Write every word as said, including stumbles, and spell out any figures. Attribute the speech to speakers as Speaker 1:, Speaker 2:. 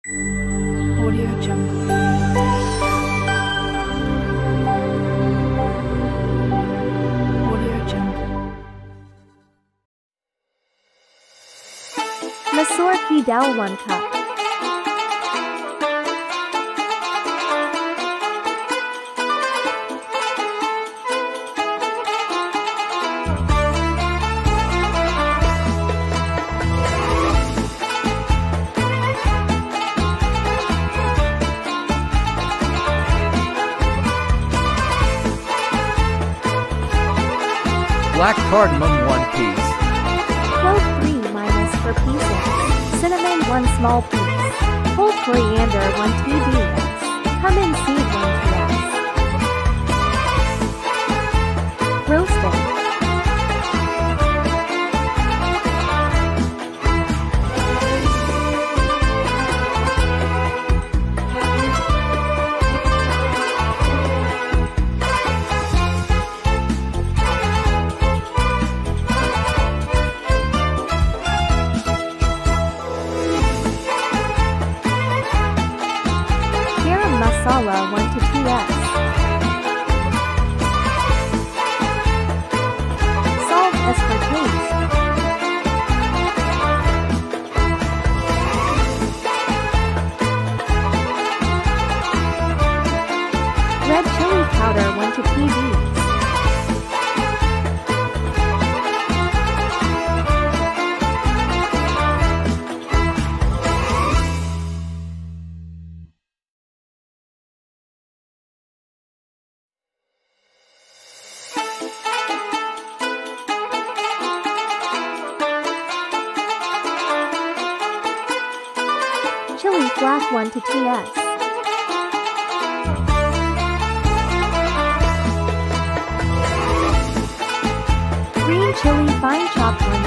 Speaker 1: Audio Jungle. Audio Jungle.
Speaker 2: Masoor ki dal one cup.
Speaker 3: Black cardamom one piece.
Speaker 2: Clove three minus for pieces. Cinnamon one small piece. Whole coriander one teaspoon. Cumin seed one piece. Roasted. Masala one to two S. Salt as per taste. Red chili powder one to teaspoons. Chili FLACK one to two S. Green chili fine chopped one